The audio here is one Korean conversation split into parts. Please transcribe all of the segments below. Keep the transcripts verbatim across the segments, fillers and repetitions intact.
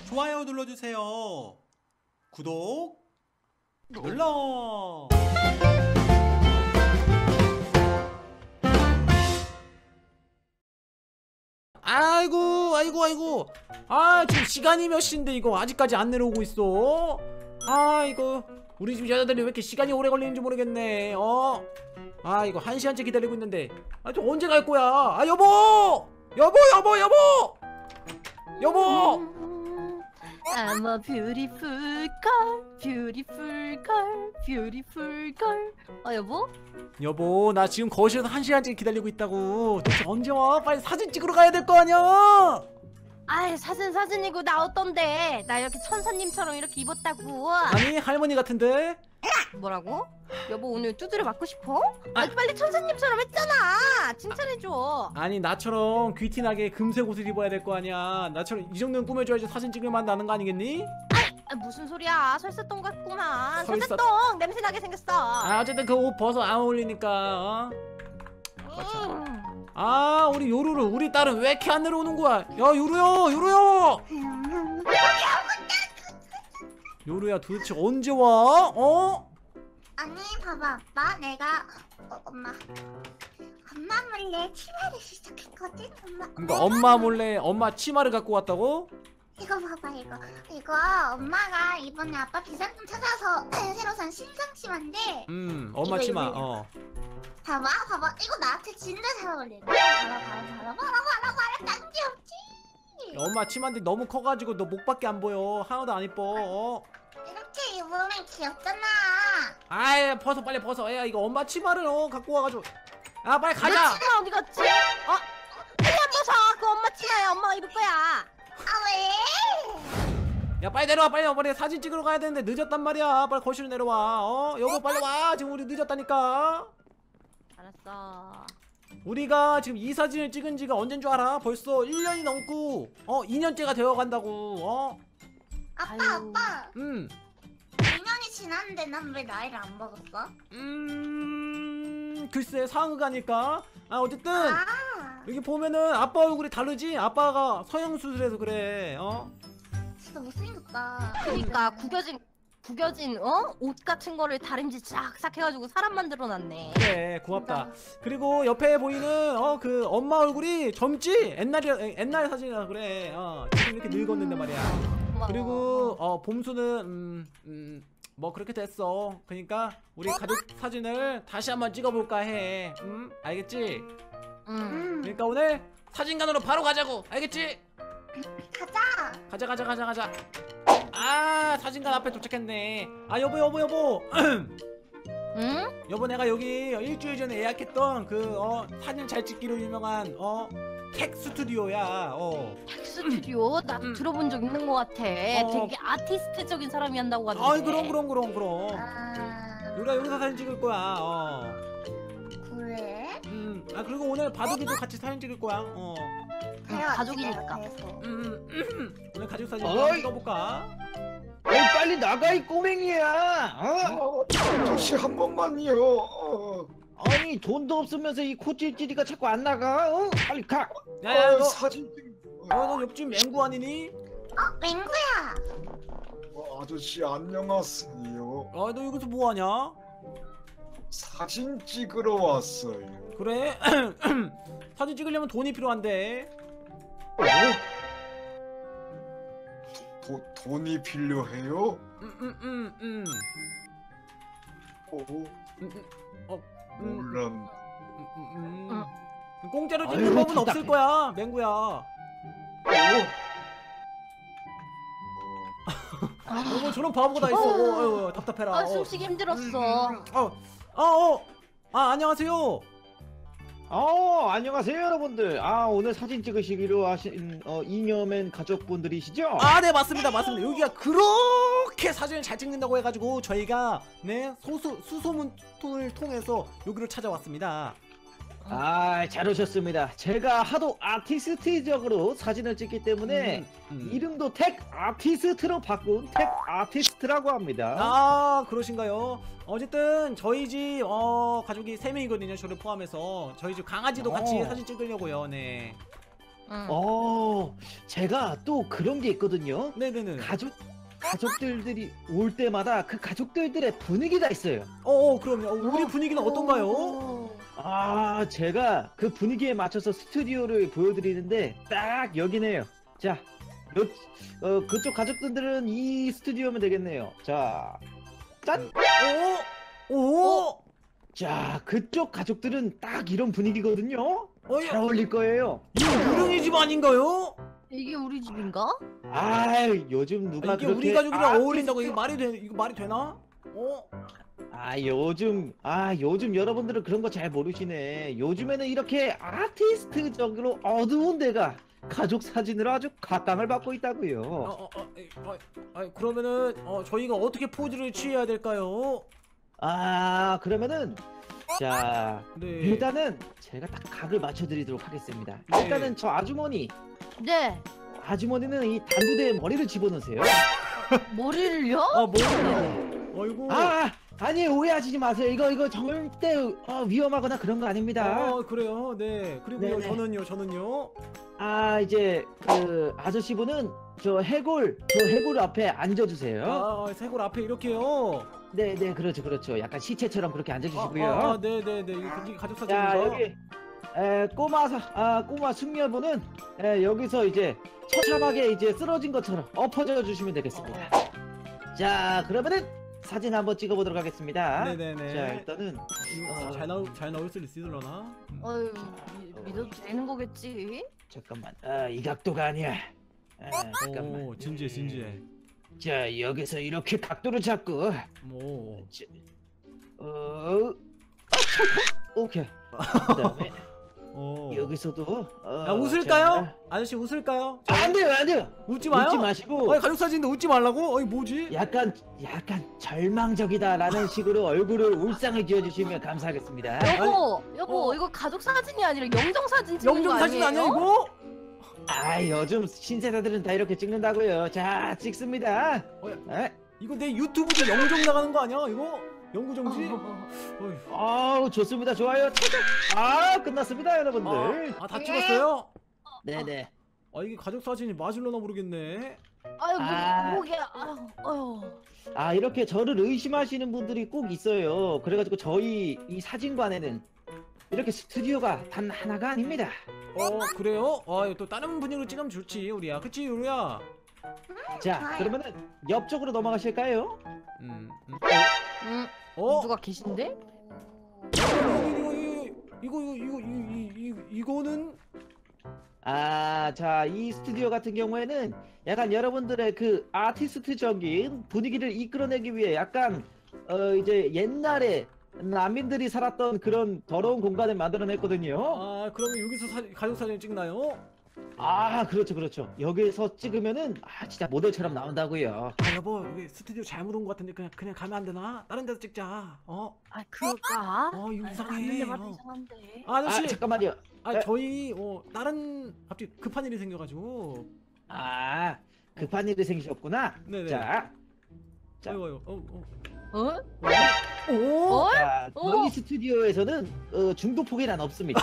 좋아요 눌러주세요. 구독 눌러. 아이고 아이고 아이고 아 지금 시간이 몇 시인데 이거 아직까지 안 내려오고 있어. 아 이거 우리 집 여자들이 왜 이렇게 시간이 오래 걸리는지 모르겠네. 어? 아 이거 한 시간째 기다리고 있는데 아 저 언제 갈 거야? 아 여보! 여보 여보 여보! 여보! I'm a beautiful girl, beautiful girl, beautiful girl. 어 여보? 여보 나 지금 거실에서 한 시간째 기다리고 있다고. 도대체 언제 와? 빨리 사진 찍으러 가야 될 거 아니야? 아이 사진 사진이고 나 어떤데? 나 이렇게 천사님처럼 이렇게 입었다고. 아니 할머니 같은데? 뭐라고? 여보 오늘 두드려 맞고 싶어? 아. 아 빨리 천사님처럼 했잖아. 칭찬해줘. 아니 나처럼 귀티나게 금색 옷을 입어야 될 거 아니야. 나처럼 이 정도는 꾸며줘야지 사진 찍을 맛 나는 거 아니겠니? 아, 무슨 소리야? 설사똥 같구만. 설사- 설사똥 냄새 나게 생겼어. 아 어쨌든 그 옷 벗어 안 어울리니까 어? 음. 아 우리 요루루 우리 딸은 왜 이렇게 안 내려오는 거야? 야 요루야 요루야 요루야 도대체 언제 와? 어? 아니 봐봐 아빠 내가 어, 엄마 엄마 몰래 치마를 시작했거든 엄마. 그러니까 엄마 몰래 엄마 치마를 갖고 왔다고? 이거 봐봐 이거 이거 엄마가 이번에 아빠 비상금 찾아서 새로 산 신상 치마인데 음 엄마 이거, 치마 이거, 이거. 어 봐봐 봐봐 이거 나한테 진짜 잘 어울리네. 봐봐 봐봐 봐봐 봐봐 봐봐 딴 게 없지. 엄마 치마인데 너무 커가지고 너 목밖에 안 보여. 하나도 안 이뻐. 어? 이렇게 입으면 귀엽잖아. 아이 벗어 빨리 벗어. 야 이거 엄마 치마를 어 갖고 와가지고 아 빨리 가자. 치마 어디 갔지? 어? 빨리 안 벗어. 그 엄마 치마야. 엄마가 입을 거야. 아 왜? 야 빨리 내려와 빨리 와 빨리 사진 찍으러 가야 되는데 늦었단 말이야. 빨리 거실로 내려와. 어 여보 빨리 와 지금 우리 늦었다니까. 알았어. 우리가 지금 이 사진을 찍은 지가 언젠 줄 알아? 벌써 일 년이 넘고 어 이 년째가 되어 간다고. 어? 아빠 아유. 아빠 음. 이 년이 지났는데 난 왜 나이를 안 먹었어? 음. 글쎄 상의가니까. 아 어쨌든 아 여기 보면은 아빠 얼굴이 다르지? 아빠가 성형수술해서 그래. 어? 진짜 못생겼다. 그러니까 구겨진 구겨진 어? 옷 같은 거를 다림질 싹싹 해가지고 사람 만들어놨네. 그래 고맙다. 그리고 옆에 보이는 어 그 엄마 얼굴이 젊지? 옛날에 옛날 사진이라 그래. 어 지금 이렇게 늙었는데 말이야. 고마워. 그리고 어 봄수는 음, 음, 뭐 그렇게 됐어. 그러니까 우리 가족 사진을 다시 한번 찍어볼까 해. 음 알겠지? 응. 음 그러니까 오늘 사진관으로 바로 가자고. 알겠지? 가자. 가자 가자 가자 가자. 아 사진관 앞에 도착했네. 아 여보 여보 여보. 응? 여보 내가 여기 일주일 전에 예약했던 그 어 사진 잘 찍기로 유명한 어 객 스튜디오야. 어. 스튜디오 나 음. 들어본 적 있는 것 같아. 어. 되게 아티스트적인 사람이 한다고 하던데. 아이 그럼 그럼 그럼 그럼. 아 우리가 여기서 사진 찍을 거야. 어. 그래? 음. 아 그리고 오늘 바둑이도 같이 사진 찍을 거야. 어. 대화 가족이니까. 음, 음, 음. 오늘 가족 사진 어이. 한번 찍어볼까? 어이 빨리 나가 이 꼬맹이야. 어? 아저씨 한 번만요. 어, 아니 돈도 없으면서 이 코찔찔이가 자꾸 안 나가. 어? 빨리 가. 야야 어, 너, 사진 찍. 너, 너 옆집 맹구 아니니? 어 맹구야. 어, 아저씨 안녕하세요. 아 너 여기서 뭐하냐? 사진 찍으러 왔어요. 그래? 사진 찍으려면 돈이 필요한데. 어? 도, 돈이 필요해요? 음음음 음, 음. 어, 음, 음. 어, 음, 몰랐. 음, 음, 음. 공짜로 찍는 아유, 법은 없을 답답해. 거야, 맹구야. 어? 어, 저런 바보가 다 있어. 어, 어휴, 답답해라. 아 어. 숨쉬기 힘들었어. 음, 음. 어, 어, 어. 아, 안녕하세요. 어 안녕하세요 여러분들. 아 오늘 사진 찍으시기로 하신 어, 이념엔 가족분들이시죠? 아, 네, 맞습니다. 맞습니다. 여기가 그렇게 사진을 잘 찍는다고 해가지고 저희가 네, 소수, 수소문을 통해서 여기를 찾아왔습니다. 아, 잘 오셨습니다. 제가 하도 아티스트적으로 사진을 찍기 때문에 음, 음. 이름도 택 아티스트로 바꾼 택 아티스트라고 합니다. 아, 그러신가요? 어쨌든 저희 집 어, 가족이 세 명이거든요. 저를 포함해서 저희 집 강아지도 같이 어. 사진 찍으려고요. 네. 응. 어, 제가 또 그런 게 있거든요. 네네네. 가족 가족들들이 올 때마다 그 가족들들의 분위기가 있어요. 어, 어 그럼요. 어, 우리 분위기는 어떤가요? 오. 아, 제가 그 분위기에 맞춰서 스튜디오를 보여드리는데 딱 여기네요. 자, 요, 어, 그쪽 가족분들은 이 스튜디오면 되겠네요. 자, 짠! 오, 오, 자, 그쪽 가족들은 딱 이런 분위기거든요. 어, 잘 어울릴 거예요. 이거 유령의 집 아닌가요? 이게 우리 집인가? 아, 요즘 아, 누가 이게 그렇게 우리 가족이랑 아티스트- 어울린다고 이거 말이 돼? 이거 말이 되나? 어? 아, 요즘 아, 요즘 여러분들은 그런 거 잘 모르시네. 요즘에는 이렇게 아티스트적으로 어두운 데가 가족 사진으로 아주 각광을 받고 어, 있다고요. 어, 어, 에, 어, 아, 그러면은 어, 저희가 어떻게 포즈를 취해야 될까요? 아, 그러면은 자, 네. 일단은 제가 딱 각을 맞춰드리도록 하겠습니다. 네. 일단은 저 아주머니, 네. 아주머니는 이 단두대에 머리를 집어넣으세요. 머리를요? 아, 뭐? 어이구. 아, 아니 오해하시지 마세요. 이거 이거 절대 어, 위험하거나 그런 거 아닙니다. 어, 그래요. 네. 그리고요. 네네. 저는요. 저는요. 아, 이제 그 아저씨분은 저 해골, 저 해골 앞에 앉아주세요. 아, 세골 앞에 이렇게요. 네, 네, 그렇죠, 그렇죠. 약간 시체처럼 그렇게 앉아주시고요. 아, 아, 네, 네, 네. 이게 이게 가족 사진인가? 자, 여기 에, 꼬마 사, 아, 꼬마 숙녀분은 에, 여기서 이제 처참하게 이제 쓰러진 것처럼 엎어져 주시면 되겠습니다. 자, 그러면은 사진 한번 찍어보도록 하겠습니다. 네, 네, 네. 자, 일단은 이거 어. 잘 나올 잘 나올 수 있으려나? 음. 어휴, 미- 믿어도 되는 거겠지? 잠깐만, 아, 이 각도가 아니야. 아, 잠깐만. 오, 진지해, 진지해. 자, 여기서 이렇게 각도를 잡고, 뭐. 자, 어, 오케이. 그다음에 어. 여기서도 어, 야, 웃을까요? 자, 아저씨 웃을까요? 안 돼요, 안 돼요. 웃지 마요. 웃지 마시고 아니, 가족 사진인데 웃지 말라고? 아니, 뭐지? 약간 약간 절망적이다라는 식으로 얼굴을 울상을 지어주시면 감사하겠습니다. 여보, 여보, 어. 이거 가족 사진이 아니라 영정 사진 찍는 영정 거 사진 아니에요? 아니야, 이거? 아, 요즘 신세대들은 다 이렇게 찍는다고요. 자, 찍습니다. 어, 에? 이거 내 유튜브도 영정 나가는 거 아니야, 이거? 영구정지? 어. 어휴. 아우, 좋습니다. 좋아요. 차작. 아, 끝났습니다, 여러분들. 아, 아, 다 찍었어요? 네네. 아, 이게 가족 사진이 맞을려나 모르겠네. 아유, 아. 목, 목이 아유, 아유. 아, 이렇게 저를 의심하시는 분들이 꼭 있어요. 그래가지고 저희 이 사진관에는 이렇게 스튜디오가 단 하나가 아닙니다. 어, 그래요? 아, 또 다른 분위기로 찍으면 좋지, 우리야. 그치, 우리야? 자, 좋아요. 그러면은 옆쪽으로 넘어가실까요? 음. 음. 음, 어? 누가 계신데? 이거, 이거, 이거, 이거, 이거, 이, 이, 이, 이거는? 아, 자, 이 스튜디오 같은 경우에는 약간 여러분들의 그 아티스트적인 분위기를 이끌어내기 위해 약간 어 이제 옛날에 난민들이 살았던 그런 더러운 공간을 만들어냈거든요. 아, 그러면 여기서 사, 가족 사진 찍나요? 아, 그렇죠, 그렇죠. 여기서 찍으면은 아, 진짜 모델처럼 나온다고요. 아, 여보, 여기 스튜디오 잘못 온 것 같은데 그냥 그냥 가면 안 되나? 다른 데서 찍자. 어? 아, 그럴까? 어, 이거 아, 이상해. 맞는데 말도 어. 이상한데. 아, 아저씨. 아, 잠깐만요. 아, 에? 저희 어 다른 갑자기 급한 일이 생겨가지고. 아, 급한 일이 생기셨구나. 네네. 자, 자. 아이고, 아이고. 어, 어. 어? 오. 어? 자, 어? 저희 스튜디오에서는 어, 중도 포기란 없습니다.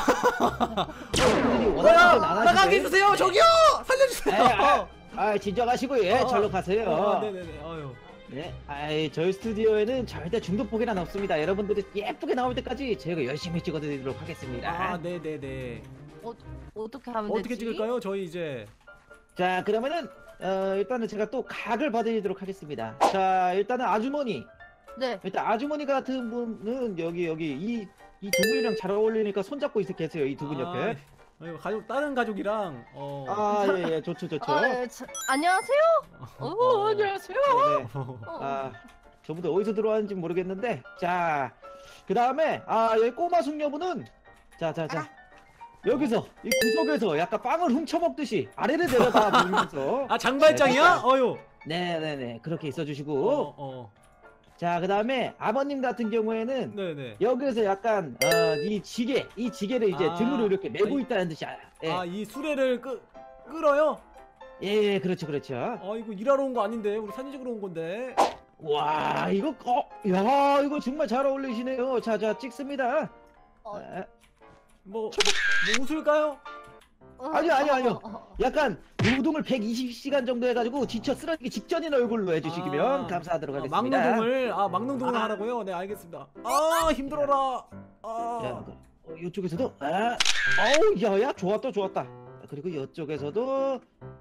여러분들이 뭐야? 원하는 건안 나가게 하시고요. 해주세요. 저기요. 살려주세요. 에, 아, 아, 진정하시고 예, 어, 어. 절로 가세요. 어, 네네네. 아유. 네, 아이, 저희 스튜디오에는 절대 중도 포기란 없습니다. 여러분들이 예쁘게 나올 때까지 저희가 열심히 찍어드리도록 하겠습니다. 아, 네네네. 어떻게 하면 어떻게 되지? 찍을까요? 저희 이제. 자, 그러면은 어, 일단은 제가 또 각을 봐드리도록 하겠습니다. 자, 일단은 아주머니. 네. 일단 아주머니 같은 분은 여기 여기 이 이 두 분이랑 잘 어울리니까 손잡고 있어 계세요. 이 두 분 옆에. 아, 아이고, 가족 다른 가족이랑 어. 아, 예, 예, 좋죠, 좋죠. 아, 예, 저, 안녕하세요. 어, 안녕하세요. 네, 네. 어. 아, 저분들 어디서 들어왔는지 모르겠는데, 자, 그 다음에 아, 여기 꼬마 숙녀분은 자, 자, 자. 여기서 이 구석에서 약간 빵을 훔쳐 먹듯이 아래를 내려다 보면서 아, 장발장이야? 어유. 네네네 그렇게 있어주시고 어, 어. 자, 그 다음에 아버님 같은 경우에는 네네. 여기서 약간 어, 이 지게 이 지게를 이제 아, 등으로 이렇게 메고 아, 이- 있다는 듯이 아, 예. 아, 이 수레를 끄 끌어요? 예, 예, 그렇죠, 그렇죠. 아, 이거 일하러 온 거 아닌데 우리 사진 찍으러 온 건데. 와, 이거 어, 야, 이거 정말 잘 어울리시네요. 자, 자, 찍습니다. 어. 아, 뭐, 뭐 웃을까요? 아니요, 아니요, 아니요. 약간 노동을 백이십 시간 정도 해가지고 지쳐 쓰러지기 직전인 얼굴로 해주시면 아, 감사하도록 아, 하겠습니다. 막노동을 아 막노동을 아. 하라고요? 네 알겠습니다. 아 힘들어라. 자, 아, 어, 이쪽에서도 아, 어우, 야야, 좋았다, 좋았다. 그리고 이쪽에서도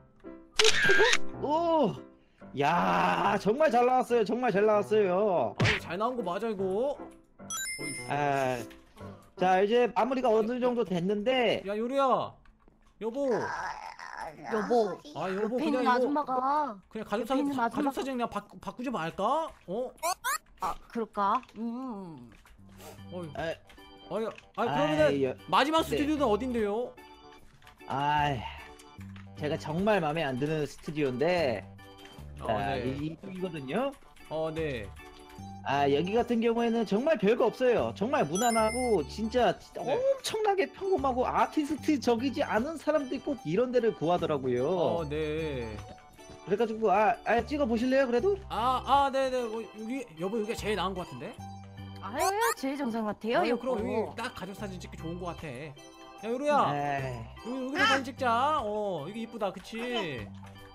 오, 야, 정말 잘 나왔어요, 정말 잘 나왔어요. 아유, 잘 나온 거 맞아 이거. 어이씨. 아, 자, 이제 마무리가 어느 정도 됐는데, 야 요리야, 여보. 여보. 아 여보 옆에 그냥 있는 이거 아줌마가 그냥 가족 옆에 사진 있는 가족 아줌마가- 사진 그냥 바, 바꾸지 말까? 어? 아 그럴까? 음. 어이. 아, 아니, 아니 그러면은 아이, 여- 마지막 네. 스튜디오는 어딘데요? 아, 제가 정말 마음에 안 드는 스튜디오인데, 어, 자, 네. 이, 이거든요. 어, 네. 아, 여기 같은 경우에는 정말 별거 없어요. 정말 무난하고 진짜 네. 엄청나게 평범하고 아티스트적이지 않은 사람들이 꼭 이런 데를 구하더라고요. 어, 네. 그래가지고 아, 아 찍어 보실래요? 그래도? 아, 아, 네, 네. 어, 여기 여보 여기가 제일 나은 것 같은데? 아유 제일 정상 같아요. 아유, 여보. 그럼 여기 딱 가족 사진 찍기 좋은 것 같아. 야, 요리야. 에이, 여기 여기서 사진 찍자. 어, 여기 이쁘다. 그치?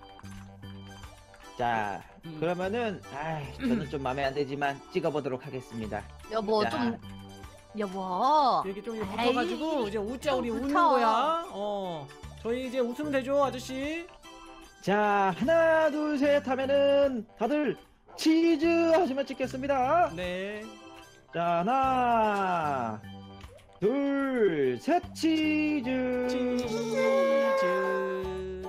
자, 음. 그러면은 아, 저는 좀 마음에 안 들지만 찍어보도록 하겠습니다. 여보 자. 좀 여보. 이렇게 좀 에이, 붙어가지고 이제 웃자 좀 우리 웃는 붙어. 거야. 어. 저희 이제 웃으면 되죠, 아저씨? 자, 하나, 둘, 셋 하면은 다들 치즈 하시면 찍겠습니다. 네. 자, 하나, 둘, 셋, 치즈. 치즈.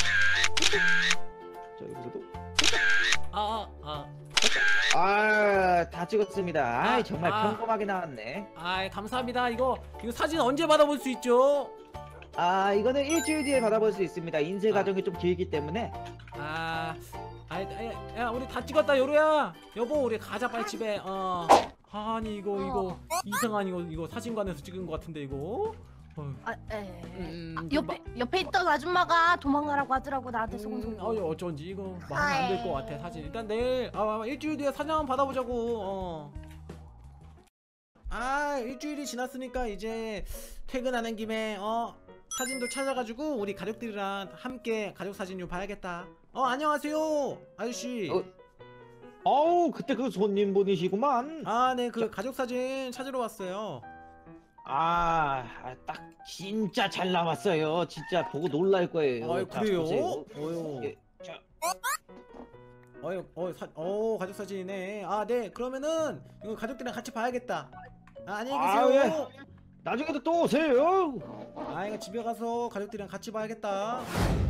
자, 여기서도. 아, 아, 아, 다 찍었습니다. 아, 아, 정말 아. 평범하게 나왔네. 아, 아, 감사합니다. 이거 이거 사진 언제 받아볼 수 있죠? 아, 이거는 일주일 뒤에 받아볼 수 있습니다. 인쇄 아. 과정이 좀 길기 때문에. 아, 아, 야, 야, 우리 다 찍었다, 요루야. 여보, 우리 가자 빨리 집에. 어. 아니 이거 이거 이상한 이거 이거 사진관에서 찍은 것 같은데 이거. 어. 아, 에. 음, 아, 좀 옆에 옆에 있던 아줌마가 도망가라고 하더라고 나한테 음, 소곤소곤. 어, 어쩐지 이거 마음에 안 들 것 같아 사진. 일단 내일 아 일주일 뒤에 사진 한번 받아보자고. 어. 아 일주일이 지났으니까 이제 퇴근하는 김에 어 사진도 찾아가지고 우리 가족들이랑 함께 가족 사진 좀 봐야겠다. 어 안녕하세요 아저씨. 어? 어우, 그때 그 손님 분이시구만. 아 네 그 가족 사진 찾으러 왔어요. 아, 아, 딱 진짜 잘 나왔어요. 진짜 보고 놀랄 거예요. 아 자, 그래요? 보세요. 어유. 예, 자, 어유 어 사, 어 가족 사진이네. 아 네 그러면은 이거 가족들이랑 같이 봐야겠다. 아 안녕히 아, 계세요. 나중에도 또 오세요. 아 이거 집에 가서 가족들이랑 같이 봐야겠다.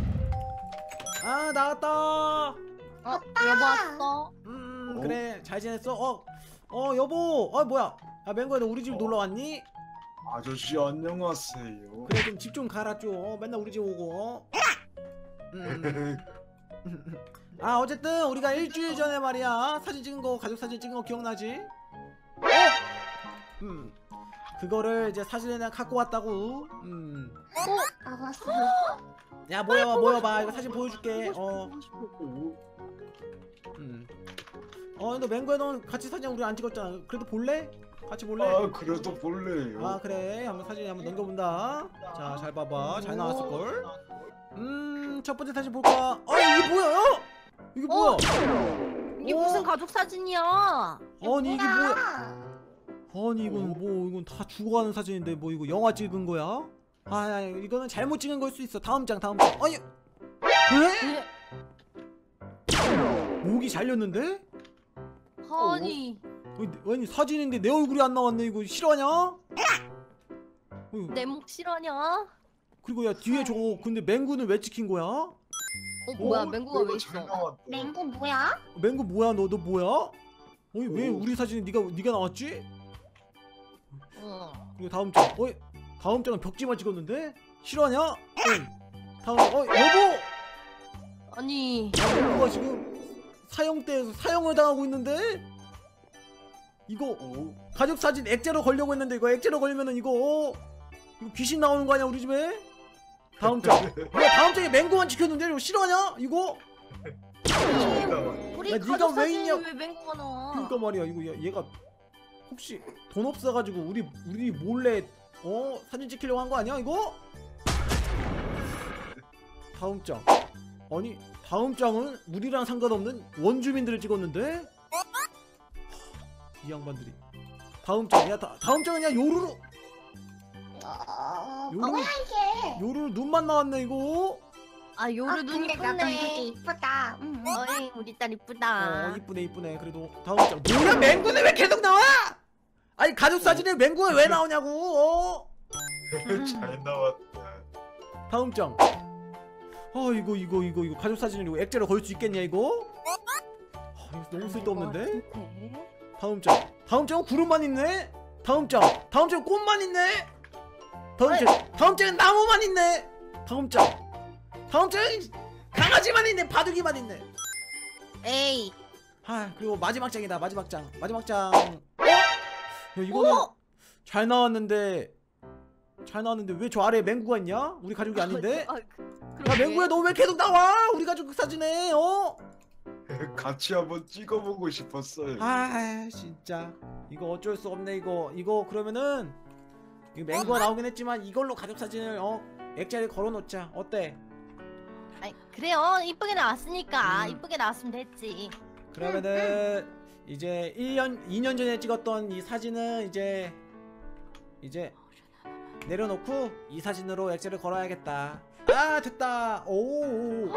아 나왔다. 어, 여보 왔어. 음 어? 그래 잘 지냈어? 어, 어 여보 어 뭐야 야 맹구야 너 우리 집 놀러 왔니? 아저씨 안녕하세요. 그래 좀 집 좀 가라 좀. 어, 맨날 우리 집 오고 어? 음. 아 어쨌든 우리가 일주일 전에 말이야 사진 찍은 거 가족 사진 찍은 거 기억나지? 어? 음 그거를 이제 사진에 갖고 왔다고. 음. 알았어. 야 모여봐 모여봐 이거 사진 보여줄게. 어. 음. 어 근데 맹구야 넌 같이 사진 우리 안 찍었잖아. 그래도 볼래? 같이 볼래? 아 그래도 볼래요. 아 그래 한번 사진 한번 넘겨본다. 자 잘 봐봐 잘 나왔을걸. 음 첫번째 사진 볼까? 아 이게 뭐야? 이게 뭐야? 이게 어? 무슨 가족 사진이야? 아니 이게 뭐야? 아니 이건 뭐 이건 다 죽어가는 사진인데 뭐 이거 영화 찍은 거야? 아 아니, 이거는 잘못 찍은 걸 수 있어. 다음 장 다음 장. 아니 왜? 목이 잘렸는데? 아니 어, 아니 사진인데 내 얼굴이 안 나왔네. 이거 실화냐? 어, 내 목 실화냐? 그리고 야 뒤에 저거 근데 맹구는 왜 찍힌 거야? 어 뭐야 어, 맹구가 왜 내가 있어? 잘 나왔다. 맹구 뭐야? 맹구 뭐야 너 너 뭐야? 어이 왜 오. 우리 사진에 네가 네가 나왔지? 어. 이거 다음 장. 어이 다음 장은 벽지만 찍었는데? 실화냐? 어이 다음 어 여보! 아니 맹구가 지금 사형대에서 사형을 당하고 있는데? 이거 어? 가족 사진 액자로 걸려고 했는데 이거 액자로 걸리면은 이거 어? 이거 귀신 나오는 거 아니야 우리 집에? 다음 장. 뭐야 다음 장에 맹구만 찍혔는데 이거 실화냐? 이거? 우리 야, 가족 네가 왜 사진에 있냐? 왜 맹구가 나와? 그러니까 말이야 이거 얘, 얘가 혹시 돈 없어가지고 우리 우리 몰래 어 사진 찍히려고 한 거 아니야 이거? 다음 장. 아니 다음 장은 우리랑 상관없는 원주민들을 찍었는데? 이 양반들이. 다음 장. 야 다, 다음 장은 야 요루루. 어, 요루 뭐야 이게? 요루루 눈만 나왔네 이거. 아 요루 아, 눈 근데 나도 되게 이쁘네. 이쁘다. 응, 응. 어이 우리 딸 이쁘다. 어 이쁘네 이쁘네. 그래도 다음 장. 뭐야 맹구는 왜 계속 나와? 아니 가족 사진에 맹구가 왜 나오냐고. 어? 잘 나왔다. 다음 장. 아 이거 이거 이거 이거 가족 사진을 이거 액자로 걸 수 있겠냐 이거? 아, 이거 너무 쓸데없는데? 다음 장. 다음 장은 구름만 있네. 다음 장. 다음 장은 꽃만 있네. 다음 장. 다음 장은 나무만 있네. 다음 장. 다음 장은 강아지만 있네. 바둑이만 있네. 에이. 아 그리고 마지막 장이다. 마지막 장. 마지막 장. 어? 야, 이거는 어? 잘 나왔는데 잘 나왔는데 왜 저 아래에 맹구가 있냐? 우리 가족이 아닌데? 아, 그- 야 그러게. 맹구야 너 왜 계속 나와? 우리 가족 사진에 어? 같이 한번 찍어보고 싶었어요. 아 진짜 이거 어쩔 수 없네 이거 이거 그러면은 이거 맹구가 나오긴 했지만 이걸로 가족 사진을 어 액자에 걸어놓자 어때? 아이, 그래요. 이쁘게 나왔으니까 음. 이쁘게 나왔으면 됐지. 그러면은 이제 일 년 이 년 전에 찍었던 이 사진은 이제 이제 내려놓고 이 사진으로 액자를 걸어야겠다. 아 됐다. 오오오.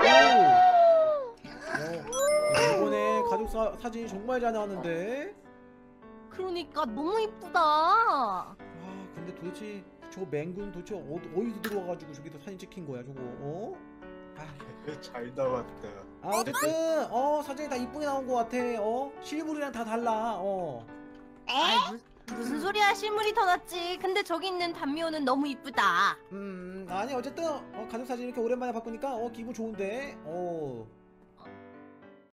어, 이번에 가족 사, 사진이 정말 잘 나왔는데. 그러니까 너무 이쁘다. 아 근데 도대체 저 맹구는 도대체 어디, 어디서 들어와가지고 저기서 사진 찍힌 거야 저거 어? 아, 잘 나왔다. 아 어쨌든 어 사진이 다 이쁘게 나온 거 같아. 어 실물이랑 다 달라. 어 에? 아이, 무, 무슨 소리야? 실물이 더 낫지. 근데 저기 있는 단미호는 너무 이쁘다. 음 아니 어쨌든 어, 가족 사진 이렇게 오랜만에 바꾸니까 어 기분 좋은데. 어